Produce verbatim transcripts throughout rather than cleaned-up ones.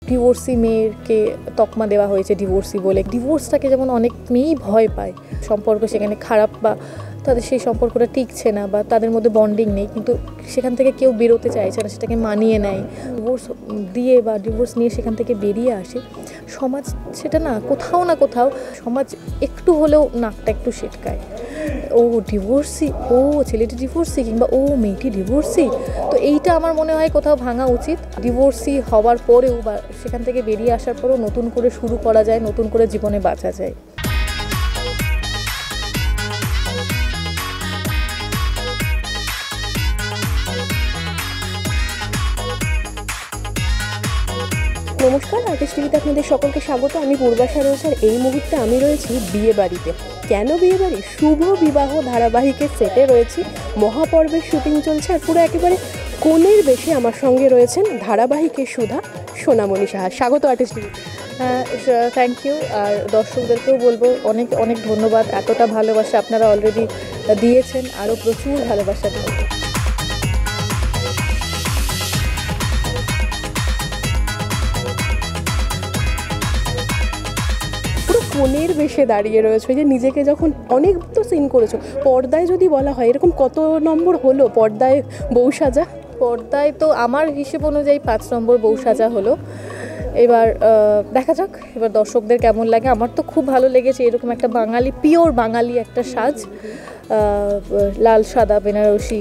Divorcee মেয়েকে তকমা দেওয়া হয়েছে ডিভোর্সি বলে। ডিভোর্সটাকে যেমন অনেক মেয়েই ভয় পায়, সম্পর্ক সেখানে খারাপ বা তাদের সেই সম্পর্কটা টিকছে না বা তাদের মধ্যে বন্ডিং নেই, কিন্তু সেখান থেকে কেউ বেরোতে চাইছে না, সেটাকে মানিয়ে নেয়, ডিভোর্স দিয়ে বা ডিভোর্স নিয়ে সেখান থেকে বেরিয়ে আসে। সমাজ সেটা না কোথাও না কোথাও সমাজ একটু হলেও নাকটা একটু সেটকায়, ও ডিভোর্সি, ও ছেলেটি ডিভোর্সি কিংবা ও মেয়েটি ডিভোর্সি। তো এইটা আমার মনে হয় কোথাও ভাঙা উচিত। ডিভোর্সি হওয়ার পরেও বা সেখান থেকে বেরিয়ে আসার পরেও নতুন করে শুরু করা যায়, নতুন করে জীবনে বাঁচা যায়। নমস্কার, আর্টিস্ট টিভিতে আপনাদের সকলকে স্বাগত। আমি পূর্বাশা রয়েছে, আর এই মুহূর্তে আমি রয়েছি বিয়ে বাড়িতে। কেন বিয়ে বাড়ি? শুভ বিবাহ ধারাবাহিকের সেটে রয়েছি, মহাপর্বের শুটিং চলছে, আর পুরো একেবারে কোণের বেশি আমার সঙ্গে রয়েছেন ধারাবাহিকের সুধা সোনামণি সাহা। স্বাগত আর্টিস্ট টিভিতে। Thank you. আর দর্শকদেরকেও বলবো অনেক অনেক ধন্যবাদ, এতটা ভালোবাসা আপনারা অলরেডি দিয়েছেন, আরও প্রচুর ভালোবাসা দিন। কোণের বেশে দাঁড়িয়ে রয়েছে, যে নিজেকে যখন অনেক তো সিন করেছো, পর্দায় যদি বলা হয় এরকম কত নম্বর হলো পর্দায় বউ সাজা? পর্দায় তো আমার হিসেব অনুযায়ী পাঁচ নম্বর বউ সাজা হলো। এবার দেখা যাক এবার দর্শকদের কেমন লাগে। আমার তো খুব ভালো লেগেছে, এরকম একটা বাঙালি, পিওর বাঙালি একটা সাজ, লাল সাদা বেনারসি,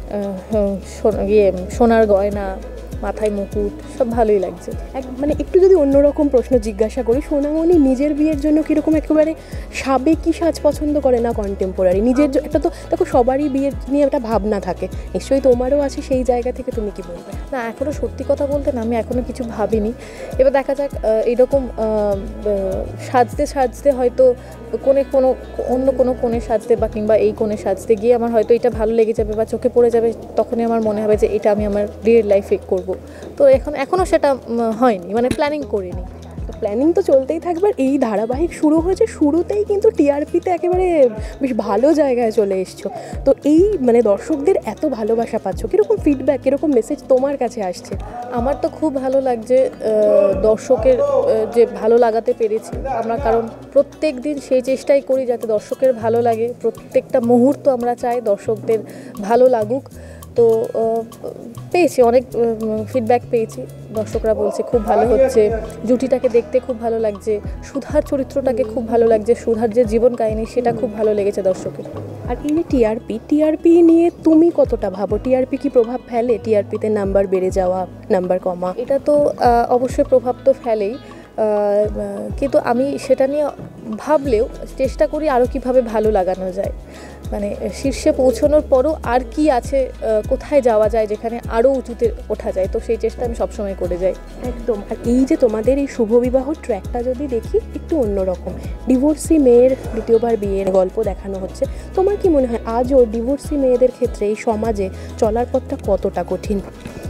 ইয়ে সোনার গয়না, মাথায় মুকুট, সব ভালোই লাগছে। এক মানে একটু যদি অন্যরকম প্রশ্ন জিজ্ঞাসা করি, সোনামণি নিজের বিয়ের জন্য কীরকম একেবারে সাবেকি সাজ পছন্দ করে না কন্টেম্পোরারি? নিজের একটা তো দেখো সবারই বিয়ের নিয়ে একটা ভাবনা থাকে, নিশ্চয়ই তোমারও আছে, সেই জায়গা থেকে তুমি কি বলবে? না, এখনও সত্যি কথা বলতে না আমি এখনও কিছু ভাবিনি। এবার দেখা যাক, এইরকম সাজতে সাজতে হয়তো কোণে কোনো অন্য কোনো কোণে সাজতে বা কিংবা এই কোণে সাজতে গিয়ে আমার হয়তো এটা ভালো লেগে যাবে বা চোখে পড়ে যাবে, তখনই আমার মনে হবে যে এটা আমি আমার বিয়ের লাইফে করব। তো এখন এখনও সেটা হয়নি, মানে প্ল্যানিং করিনি। প্ল্যানিং তো চলতেই থাকবে। এই ধারাবাহিক শুরু হয়েছে, শুরুতেই কিন্তু টিআরপিতে একেবারে বেশ ভালো জায়গায় চলে এসছো। তো এই মানে দর্শকদের এত ভালোবাসা পাচ্ছ, কীরকম ফিডব্যাক, কীরকম মেসেজ তোমার কাছে আসছে? আমার তো খুব ভালো লাগছে দর্শকের যে ভালো লাগাতে পেরেছি আমরা, কারণ প্রত্যেক দিন সেই চেষ্টাই করি যাতে দর্শকের ভালো লাগে। প্রত্যেকটা মুহূর্ত আমরা চাই দর্শকদের ভালো লাগুক। তো পেয়েছি, অনেক ফিডব্যাক পেয়েছি, দর্শকরা বলছে খুব ভালো হচ্ছে, জুটিটাকে দেখতে খুব ভালো লাগছে, সুধার চরিত্রটাকে খুব ভালো লাগছে, সুধার যে জীবন কাহিনী সেটা খুব ভালো লেগেছে দর্শকের। আর এই যে টিআরপি টিআরপি নিয়ে তুমি কতটা ভাবো? টিআরপি কি প্রভাব ফেলে? টিআরপিতে নাম্বার বেড়ে যাওয়া, নাম্বার কমা? এটা তো অবশ্যই প্রভাব তো ফেলেই, কিন্তু আমি সেটা নিয়ে ভাবলেও চেষ্টা করি আরও কীভাবে ভালো লাগানো যায়, মানে শীর্ষে পৌঁছানোর পরও আর কি আছে, কোথায় যাওয়া যায় যেখানে আরও উঁচুতে ওঠা যায়, তো সেই চেষ্টা আমি সবসময় করে যাই। একদম। আর এই যে তোমাদের এই শুভবিবাহ ট্র্যাকটা যদি দেখি, একটু অন্যরকম, ডিভোর্সি মেয়ের দ্বিতীয়বার বিয়ের গল্প দেখানো হচ্ছে। তোমার কি মনে হয় আজও ডিভোর্সি মেয়েদের ক্ষেত্রে এই সমাজে চলার পথটা কতটা কঠিন?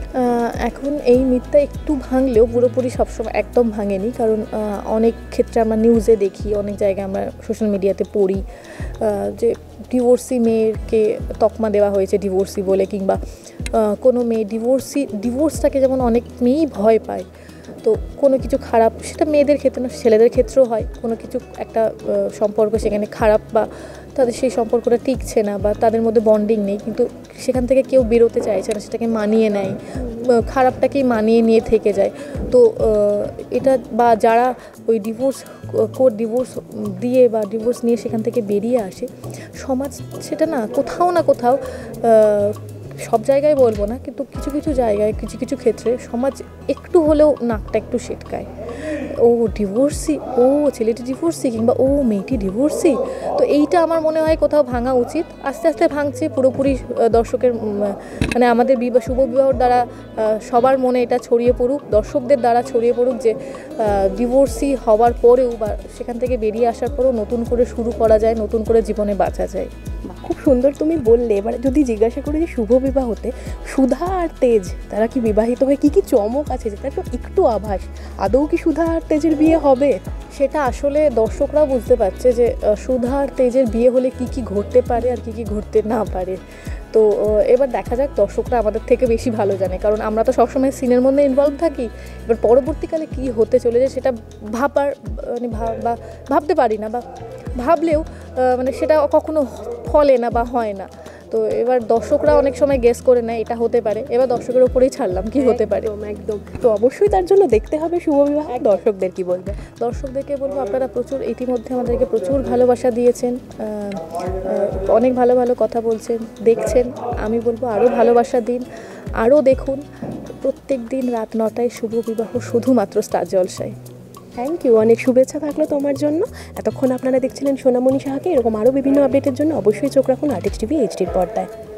এখন এই মিথটা একটু ভাঙলেও পুরোপুরি সবসময় একদম ভাঙেনি, কারণ অনেক ক্ষেত্রে আমরা নিউজে দেখি, অনেক জায়গায় আমরা সোশ্যাল মিডিয়াতে পড়ি যে ডিভোর্সি মেয়েকে তকমা দেওয়া হয়েছে ডিভোর্সি বলে, কিংবা কোনো মেয়ে ডিভোর্সি ডিভোর্সটাকে যেমন অনেক মেয়েই ভয় পায়। তো কোনো কিছু খারাপ, সেটা মেয়েদের ক্ষেত্রে না, ছেলেদের ক্ষেত্রেও হয়, কোনো কিছু একটা সম্পর্ক সেখানে খারাপ বা তাদের সেই সম্পর্কটা টিকছে না বা তাদের মধ্যে বন্ডিং নেই, কিন্তু সেখান থেকে কেউ বেরোতে চাইছে না, সেটাকে মানিয়ে নেয়, খারাপটাকেই মানিয়ে নিয়ে থেকে যায়। তো এটা বা যারা ওই ডিভোর্স কোর্ট ডিভোর্স দিয়ে বা ডিভোর্স নিয়ে সেখান থেকে বেরিয়ে আসে, সমাজ সেটা না কোথাও না কোথাও, সব জায়গায় বলবো না, কিন্তু কিছু কিছু জায়গায় কিছু কিছু ক্ষেত্রে সমাজ একটু হলেও নাকটা একটু সেটকায়, ও ডিভোর্সি, ও ছেলেটি ডিভোর্সি কিংবা ও মেয়েটি ডিভোর্সি। তো এইটা আমার মনে হয় কোথাও ভাঙা উচিত। আস্তে আস্তে ভাঙছে, পুরোপুরি দর্শকের মানে আমাদের বিবাহ শুভ বিবাহর দ্বারা সবার মনে এটা ছড়িয়ে পড়ুক, দর্শকদের দ্বারা ছড়িয়ে পড়ুক যে ডিভোর্সি হওয়ার পরেও বা সেখান থেকে বেরিয়ে আসার পরেও নতুন করে শুরু করা যায়, নতুন করে জীবনে বাঁচা যায়। খুব সুন্দর তুমি বললে। এবার যদি জিজ্ঞাসা করি যে শুভ বিবাহতে সুধা আর তেজ তারা কি বিবাহিত হয়ে কী কী চমক আছে, যেটা তো একটু আভাস, আদৌ কি সুধা আর তেজের বিয়ে হবে? সেটা আসলে দর্শকরাও বুঝতে পারছে যে সুধা আর তেজের বিয়ে হলে কি কি ঘটতে পারে আর কি কি ঘটতে না পারে। তো আহ, এবার দেখা যাক, দর্শকরা আমাদের থেকে বেশি ভালো জানে, কারণ আমরা তো সবসময় সিনের মধ্যে ইনভলভ থাকি। এবার পরবর্তীকালে কি হতে চলেছে সেটা ভাবার মানে ভাব- বা ভাবতে পারি না, বা ভাবলেও আহ, মানে সেটা কখনো ফলে না বা হয় না। তো এবার দর্শকরা অনেক সময় গেস করে নেয় এটা হতে পারে, এবার দর্শকের ওপরেই ছাড়লাম কি হতে পারে। একদম একদম। তো অবশ্যই তার জন্য দেখতে হবে শুভ বিবাহ। দর্শকদের কি বলবে? দর্শকদেরকে বলবো, আপনারা প্রচুর ইতিমধ্যে আমাদেরকে প্রচুর ভালোবাসা দিয়েছেন, আহ, আহ, অনেক ভালো ভালো কথা বলছেন, দেখছেন। আমি বলবো আরও ভালোবাসা দিন, আরও দেখুন। প্রত্যেক দিন রাত নটায় শুভ বিবাহ, শুধুমাত্র স্টার জলসায়। থ্যাংক ইউ, অনেক শুভেচ্ছা থাকলো তোমার জন্য। এতক্ষণ আপনারা দেখছিলেন সোনামণি সাহাকে। এরকম আরও বিভিন্ন আপডেটের জন্য অবশ্যই চোখ রাখুন আর্টিস্ট টিভি এইচডির পর্দায়।